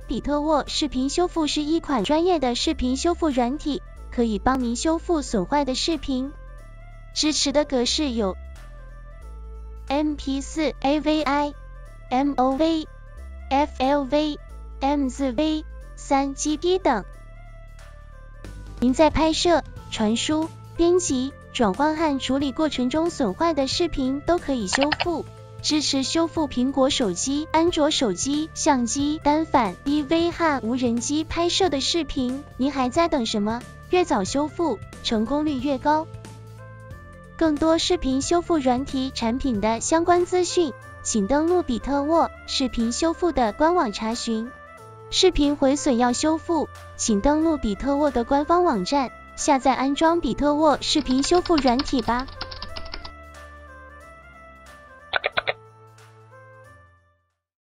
比特沃视频修复是一款专业的视频修复软体，可以帮您修复损坏的视频。支持的格式有 MP4、AVI、MOV、FLV、MZV、3GP 等。您在拍摄、传输、编辑、转换和处理过程中损坏的视频都可以修复。支持修复苹果手机、安卓手机、相机、单反、DV 和无人机拍摄的视频。您还在等什么？越早修复，成功率越高。更多视频修复软体产品的相关资讯，请登录比特沃视频修复的官网查询。视频毁损要修复，请登录比特沃的官方网站，下载安装比特沃视频修复软体吧。